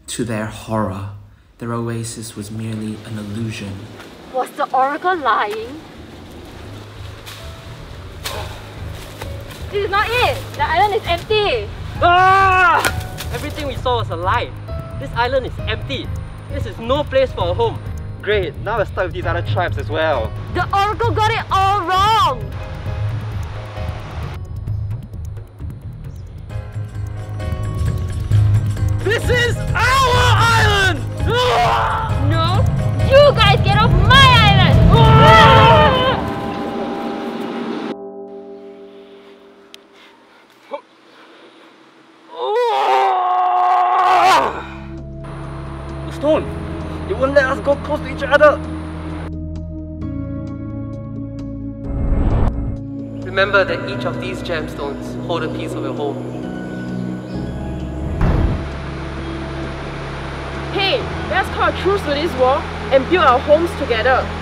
To their horror, their oasis was merely an illusion. Was the oracle lying? This is not it! The island is empty! Ah! Everything we saw was a lie. This island is empty. This is no place for a home. Great, now we're stuck with these other tribes as well. The oracle got it all wrong! This is our island! No! You guys get off my island! The stone! It won't let us go close to each other! Remember that each of these gemstones hold a piece of your home. Hey, let's call a truce to this war and build our homes together.